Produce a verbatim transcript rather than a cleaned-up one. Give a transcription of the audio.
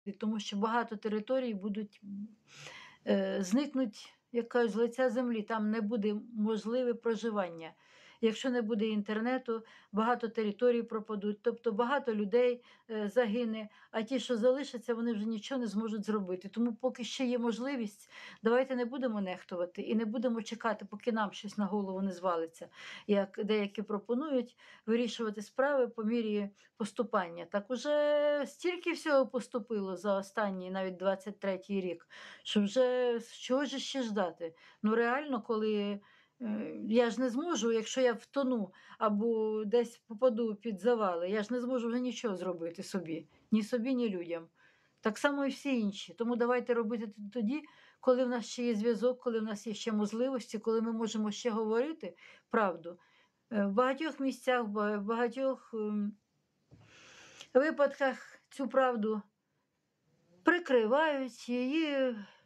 тому що багато територій будуть е, зникнуть, як кажуть, з лиця землі, там не буде можливе проживання. Якщо не буде інтернету, багато територій пропадуть, тобто багато людей е, загине, а ті, що залишаться, вони вже нічого не зможуть зробити. Тому поки ще є можливість, давайте не будемо нехтувати і не будемо чекати, поки нам щось на голову не звалиться, як деякі пропонують вирішувати справи по мірі поступання. Так уже стільки всього поступило за останній, навіть двадцять третій рік, що вже чого ж ще ждати? Ну реально, коли е, я ж не зможу, якщо я втону або десь попаду під завали, я ж не зможу вже нічого зробити собі, ні собі, ні людям. Так само і всі інші. Тому давайте робити т- тоді, коли в нас ще є зв'язок, коли в нас є ще можливості, коли ми можемо ще говорити правду. Е, В багатьох місцях, в багатьох ем, випадках цю правду прикривають, її